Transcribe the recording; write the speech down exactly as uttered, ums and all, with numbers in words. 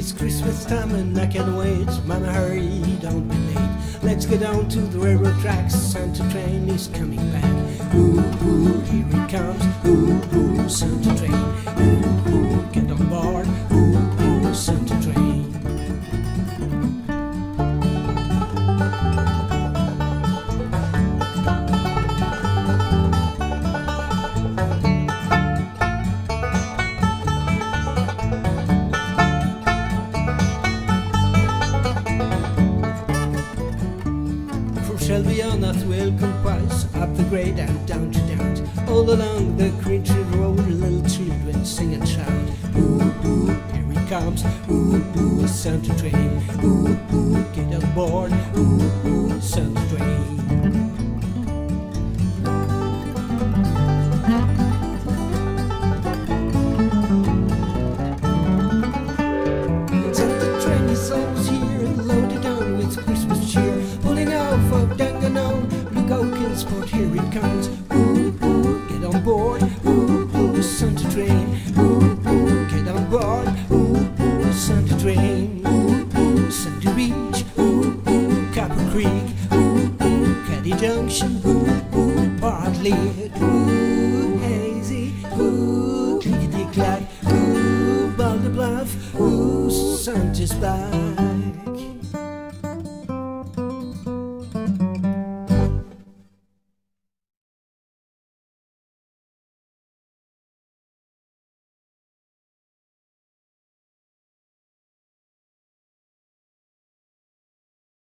It's Christmas time and I can't wait. Mama, hurry, don't be late. Let's get down to the railroad tracks. Santa train is coming back. Ooh, ooh, here it comes. Ooh, ooh, Santa train. Ooh, ooh, get on board. Ooh, ooh, Santa train. Shelby on that welcome price, up the grade and down to doubt. All along the creature road, little children sing and shout. Ooh, ooh, here it comes. Ooh, ooh, Santa train. Ooh, ooh, get on board. Ooh, ooh, Santa train. Santa train is always here, loaded on with Christmas cheer. Pulling out for Danganong, look out, Killsport, here it comes. Ooh, ooh, get on board. Ooh, ooh, Santa train. Ooh, ooh, get on board. Ooh, ooh, Santa train. Ooh, ooh, Sandy Beach. Ooh, ooh, Copper Creek. Ooh, ooh, Caddy Junction. Ooh, ooh, Bartlett. Ooh, Hazy. Ooh, Clickety Clack. Ooh, Boulder Bluff. Ooh, Santa's back.